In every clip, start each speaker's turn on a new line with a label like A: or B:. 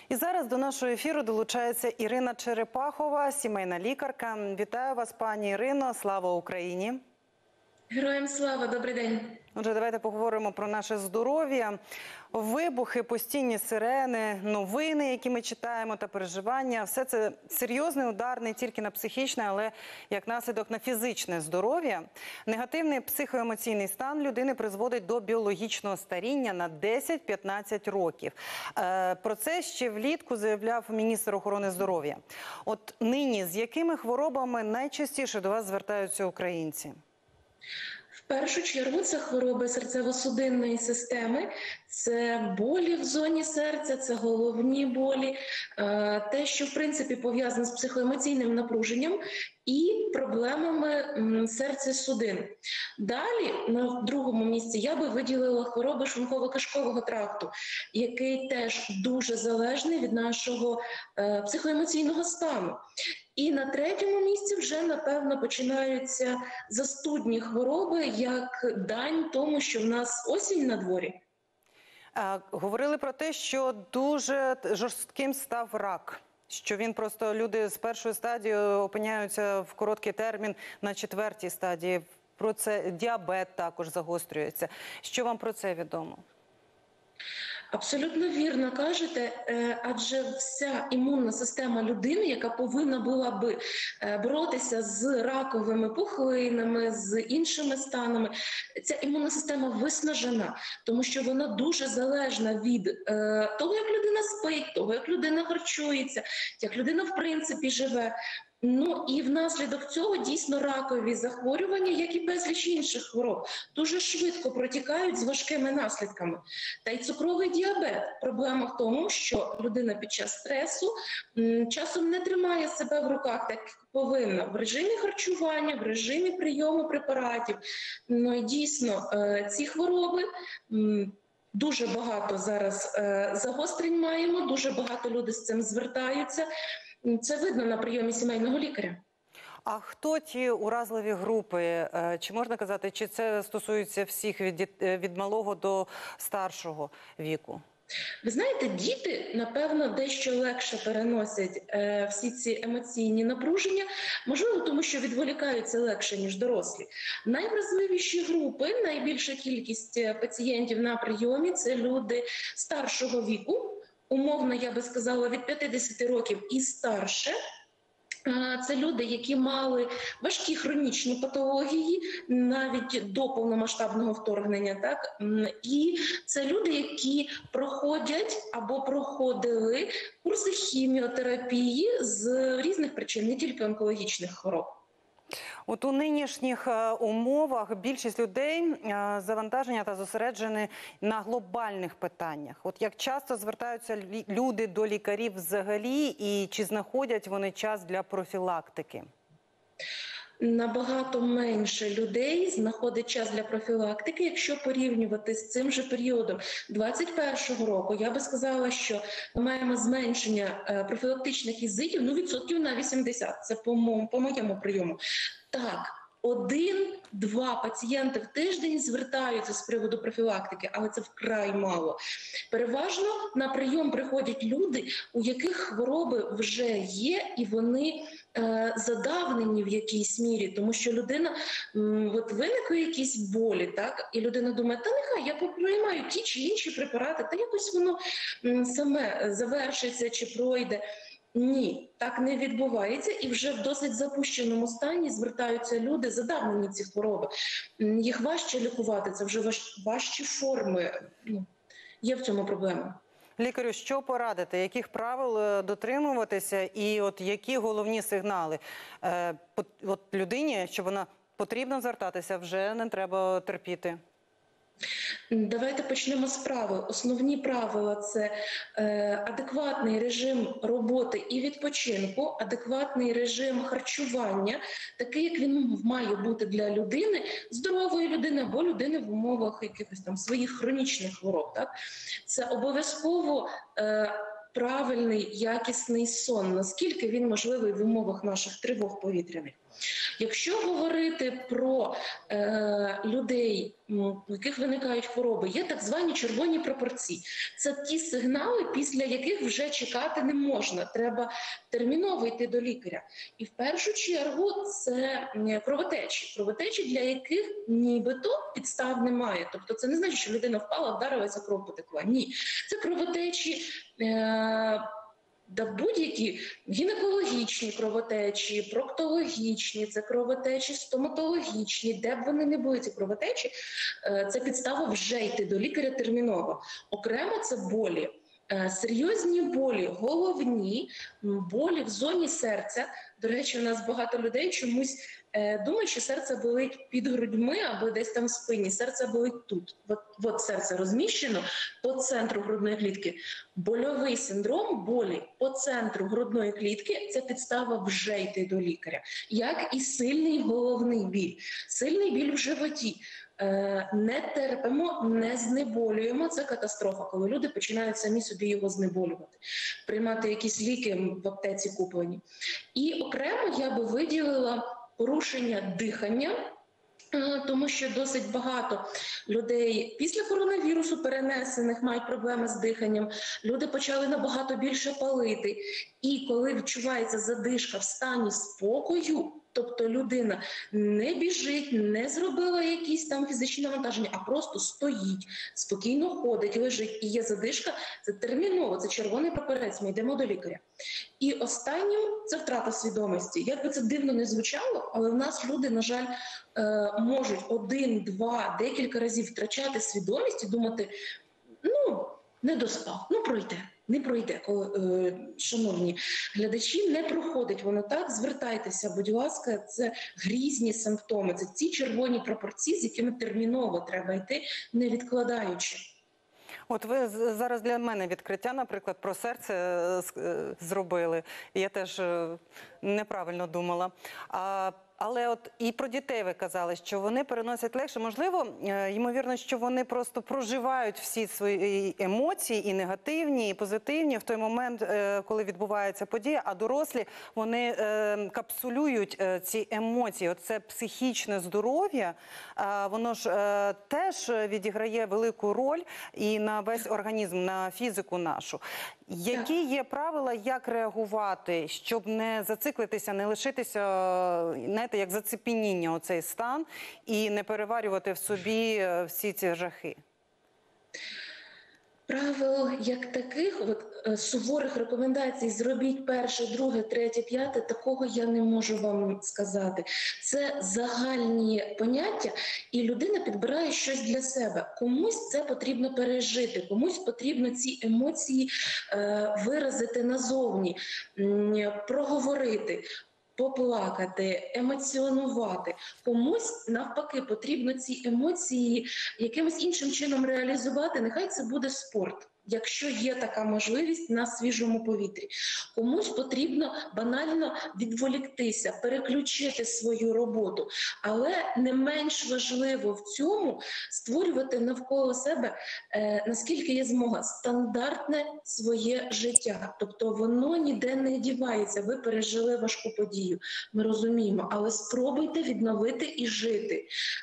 A: І зараз до нашого ефіру долучається Ірина Черепахова, сімейна лікарка. Вітаю вас, пані Ірино. Слава Україні!
B: Героям слава! Добрий день!
A: Отже, давайте поговоримо про наше здоров'я. Вибухи, постійні сирени, новини, які ми читаємо, та переживання – все це серйозний удар не тільки на психічне, але як наслідок на фізичне здоров'я. Негативний психоемоційний стан людини призводить до біологічного старіння на 10-15 років. Про це ще влітку заявляв міністр охорони здоров'я. От нині з якими хворобами найчастіше до вас звертаються українці?
B: В першу чергу це хвороби серцево-судинної системи, це болі в зоні серця, це головні болі, те, що в принципі пов'язане з психоемоційним напруженням і проблемами серця-судин. Далі, на другому місці, я би виділила хвороби шлунково-кишкового тракту, який теж дуже залежний від нашого психоемоційного стану. І на третьому місці вже, напевно, починаються застудні хвороби, як дань тому, що в нас осінь на дворі.
A: Говорили про те, що дуже жорстким став рак. Що він просто, люди з першої стадії опиняються в короткий термін на четвертій стадії. Про це діабет також загострюється. Що вам про це відомо?
B: Абсолютно вірно кажете, адже вся імунна система людини, яка повинна була би боротися з раковими пухлинами, з іншими станами, ця імунна система виснажена, тому що вона дуже залежна від того, як людина спить, того, як людина харчується, як людина в принципі живе. Ну і внаслідок цього дійсно ракові захворювання, як і безліч інших хвороб, дуже швидко протікають з важкими наслідками. Та й цукровий діабет. Проблема в тому, що людина під час стресу часом не тримає себе в руках, так як повинна, в режимі харчування, в режимі прийому препаратів. Ну і дійсно ці хвороби... Дуже багато зараз загострень маємо, дуже багато людей з цим звертаються. Це видно на прийомі сімейного лікаря.
A: А хто ті уразливі групи? Чи можна казати, чи це стосується всіх від малого до старшого віку?
B: Ви знаєте, діти, напевно, дещо легше переносять всі ці емоційні напруження, можливо, тому що відволікаються легше, ніж дорослі. Найвразливіші групи, найбільша кількість пацієнтів на прийомі – це люди старшого віку, умовно, я би сказала, від 50 років і старше. Це люди, які мали важкі хронічні патології навіть до повномасштабного вторгнення. Так? І це люди, які проходять або проходили курси хіміотерапії з різних причин, не тільки онкологічних хвороб.
A: От у нинішніх умовах більшість людей завантаження та зосереджені на глобальних питаннях. От як часто звертаються люди до лікарів взагалі і чи знаходять вони час для профілактики?
B: Набагато менше людей знаходить час для профілактики, якщо порівнювати з цим же періодом 2021 року. Я би сказала, що ми маємо зменшення профілактичних візитів, відсотків на 80. Це по моєму прийому. Так, 1-2 пацієнти в тиждень звертаються з приводу профілактики, але це вкрай мало. Переважно на прийом приходять люди, у яких хвороби вже є, і вони задавнені в якійсь мірі, тому що людина, от виникли якісь болі, так, і людина думає, та нехай я поприймаю ті чи інші препарати, та якось воно саме завершиться чи пройде. Ні, так не відбувається, і вже в досить запущеному стані звертаються люди, задавнені ці хвороби. Їх важче лікувати, це вже важчі форми. Є в цьому проблема.
A: Лікарю, що порадити? Яких правил дотримуватися і от які головні сигнали? От людині, що вона потрібно звертатися, вже не треба терпіти.
B: Давайте почнемо з правил. Основні правила – це адекватний режим роботи і відпочинку, адекватний режим харчування, такий, як він має бути для людини, здорової людини або людини в умовах якихось там своїх хронічних хвороб. Так? Це обов'язково правильний, якісний сон, наскільки він можливий в умовах наших тривог повітряних. Якщо говорити про людей, у яких виникають хвороби, є так звані червоні прапорці. Це ті сигнали, після яких вже чекати не можна. Треба терміново йти до лікаря. І в першу чергу це кровотечі. Кровотечі, для яких нібито підстав немає. Тобто це не значить, що людина впала, вдарилася, кров потекла. Ні. Це кровотечі... будь-які гінекологічні кровотечі, проктологічні, це кровотечі стоматологічні, де б вони не були, ці кровотечі, це підстава вже йти до лікаря терміново. Окремо це болі. Серйозні болі, головні, болі в зоні серця. До речі, у нас багато людей чомусь думають, що серце болить під грудьми або десь там в спині. Серце болить тут. От серце розміщено по центру грудної клітки. Больовий синдром болі по центру грудної клітки – це підстава вже йти до лікаря. Як і сильний головний біль. Сильний біль в животі. Не терпимо, не знеболюємо. Це катастрофа, коли люди починають самі собі його знеболювати, приймати якісь ліки в аптеці куплені. І окремо я би виділила порушення дихання, тому що досить багато людей після коронавірусу перенесених мають проблеми з диханням. Люди почали набагато більше палити. І коли відчувається задишка в стані спокою, тобто людина не біжить, не зробила якісь там фізичні навантаження, а просто стоїть, спокійно ходить, лежить і є задишка, це терміново, це червоний прапорець, ми йдемо до лікаря. І останнім – це втрата свідомості. Як би це дивно не звучало, але в нас люди, на жаль, можуть один, два, декілька разів втрачати свідомість і думати, не доспав, пройде. Не пройде, шановні глядачі, не проходить воно так. Звертайтеся, будь ласка, це грізні симптоми, це ці червоні прапорці, з якими терміново треба йти, не відкладаючи.
A: От ви зараз для мене відкриття, наприклад, про серце зробили. Я теж неправильно думала. Але от і про дітей ви казали, що вони переносять легше. Можливо, ймовірно, що вони просто проживають всі свої емоції, і негативні, і позитивні, в той момент, коли відбувається подія, а дорослі, вони капсулюють ці емоції. Оце психічне здоров'я, воно ж теж відіграє велику роль і на весь організм, на фізику нашу. Які є правила, як реагувати, щоб не зациклитися, не лишитися, знаєте, як зацепеніння оцей стан і не переварювати в собі всі ці жахи?
B: Правил як таких, суворих рекомендацій зробіть перше, друге, третє, п'яте, такого я не можу вам сказати. Це загальні поняття, і людина підбирає щось для себе. Комусь це потрібно пережити, комусь потрібно ці емоції виразити назовні, проговорити, поплакати, емоціонувати. Комусь, навпаки, потрібно ці емоції якимось іншим чином реалізувати. Нехай це буде спорт, якщо є така можливість на свіжому повітрі. Комусь потрібно банально відволіктися, переключити свою роботу. Але не менш важливо в цьому створювати навколо себе, наскільки є змога, стандартне своє життя. Тобто воно ніде не дівається. Ви пережили важку подію, ми розуміємо, але спробуйте відновити і жити.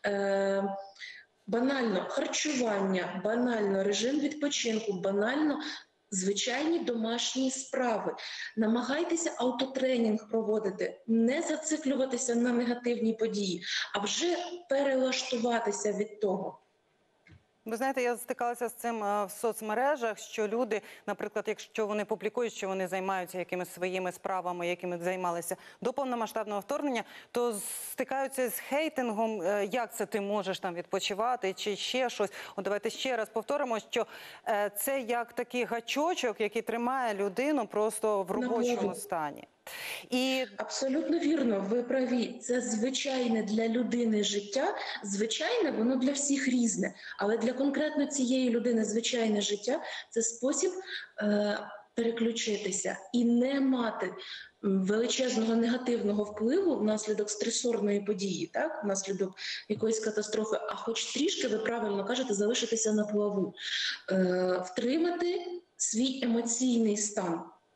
B: Банально харчування, банально режим відпочинку, банально звичайні домашні справи. Намагайтеся автотренінг проводити, не зациклюватися на негативні події, а вже перелаштуватися від того.
A: Ви знаєте, я стикалася з цим в соцмережах, що люди, наприклад, якщо вони публікують, що вони займаються якимись своїми справами, якими займалися до повномасштабного вторгнення, то стикаються з хейтингом, як це ти можеш там відпочивати, чи ще щось. От давайте ще раз повторимо, що це як такий гачочок, який тримає людину просто в робочому стані.
B: Абсолютно вірно, ви праві. Це звичайне для людини життя. Звичайне, воно для всіх різне. Але для конкретно цієї людини звичайне життя – це спосіб переключитися і не мати величезного негативного впливу внаслідок стресорної події, так? Внаслідок якоїсь катастрофи, а хоч трішки, ви правильно кажете, залишитися на плаву. Втримати свій емоційний стан.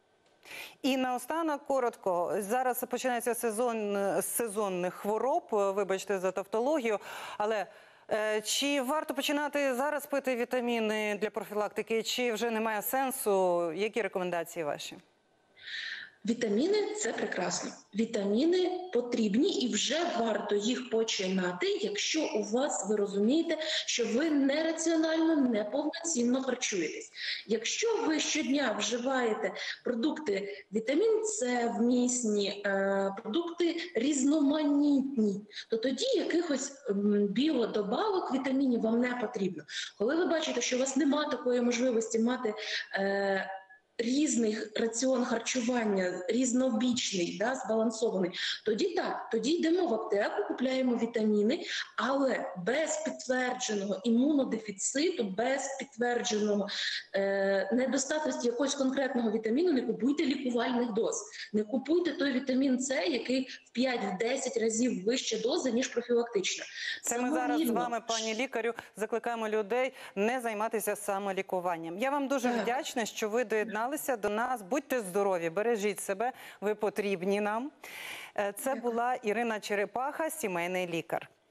A: І наостанок, коротко, зараз починається сезон з сезонних хвороб, вибачте за тавтологію, але чи варто починати зараз пити вітаміни для профілактики, чи вже немає сенсу? Які рекомендації ваші?
B: Вітаміни – це прекрасно. Вітаміни потрібні і вже варто їх починати, якщо у вас, ви розумієте, що ви нераціонально, неповноцінно харчуєтесь. Якщо ви щодня вживаєте продукти вітамін С вмісні, продукти різноманітні, то тоді якихось біодобавок вітамінів вам не потрібно. Коли ви бачите, що у вас немає такої можливості мати різний раціон харчування, різнобічний, збалансований, тоді так, тоді йдемо в аптеку, купляємо вітаміни, але без підтвердженого імунодефіциту, без підтвердженого недостатності якогось конкретного вітаміну не купуйте лікувальних доз. Не купуйте той вітамін С, який в 5-10 разів вища доза, ніж профілактична.
A: Це ми зараз з вами, пані лікарю, закликаємо людей не займатися самолікуванням. Я вам дуже вдячна, що ви доєдналися до нас. Будьте здорові, бережіть себе, ви потрібні нам. Це була Ірина Черепаха, сімейний лікар.